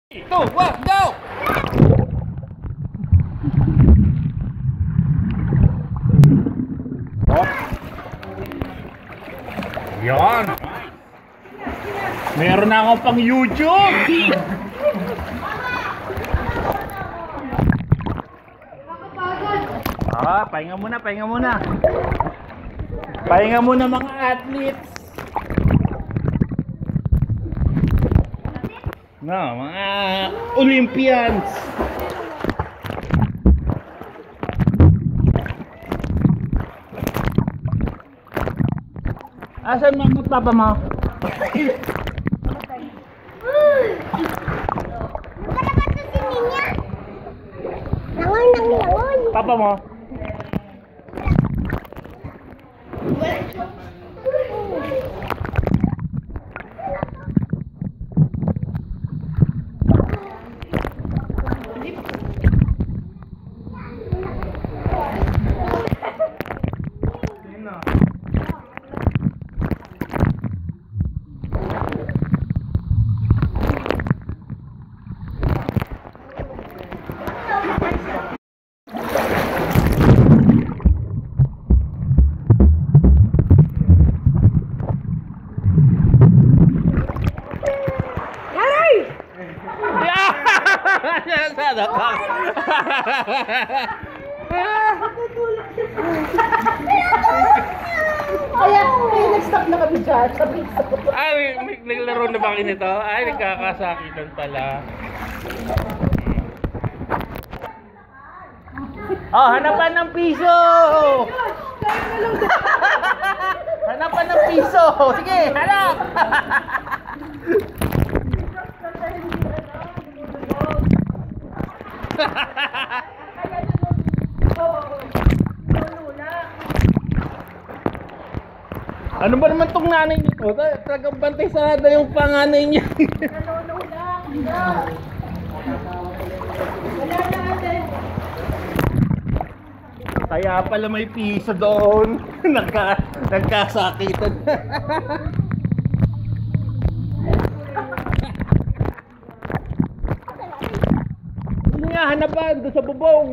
2, 1, go! Yan! Meron na akong pang YouTube! Pahinga muna, pahinga muna. Pahinga muna mga athletes. No, mga Olympians. Asan mama at papa mo? Papa mo? Kaya nag-stop na kami dyan sa piso. Ay, naglaro na ba kayo nito? Ay, nagkakasakitan pala. Oh, hanapan ng piso! Hanapan ng piso! Sige, hanap! Ano ba naman tong nanay nito? Talagang bantay sarada yung panganay niya. Kaya pala may piso doon. Nagkasakitan. Hindi nga hanapan doon sa bubong.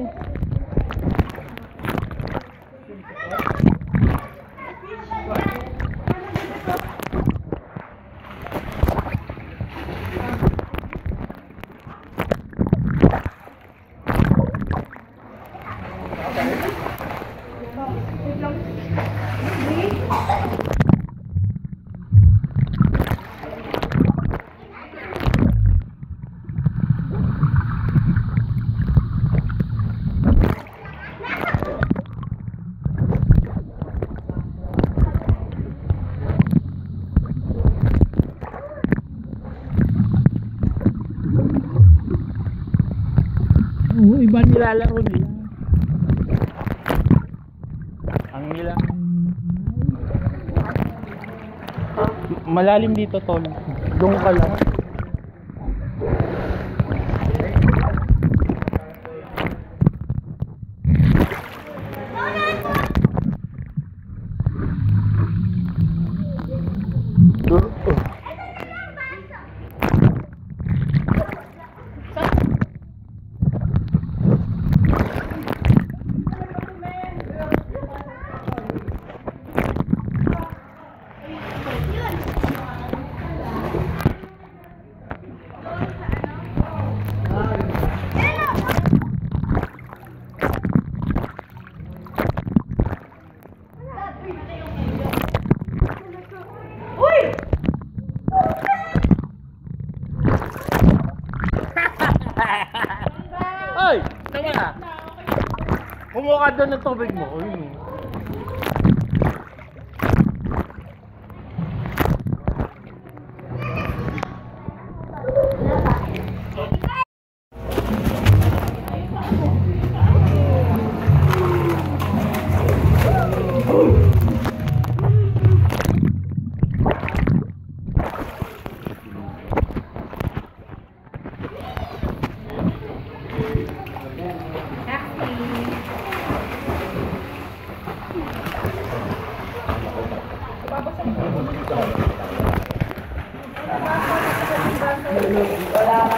Oo, iba nilalaro nila. Ang nila. Malalim dito, tol. Doon ka lang. Oy, tama na. Kumuha ka doon ng tubig mo. Uy.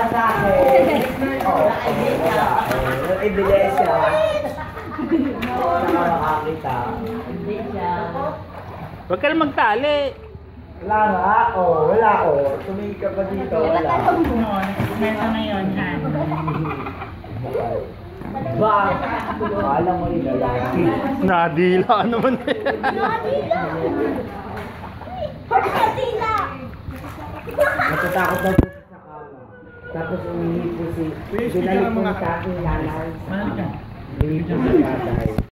sa akin. Oo. Ebidensya. Saka nakakita. Huwag ka na magtali. Wala nga. Wala tumingin ka pa dito. Wala. Meron na yun, ha? Ba? Alam mo rin lalaki. Nadila ka naman. Natatakot daw po siya sa kama. Tapos umihi po si... Binalik po sa aking nanay. Umihi po sa tatay.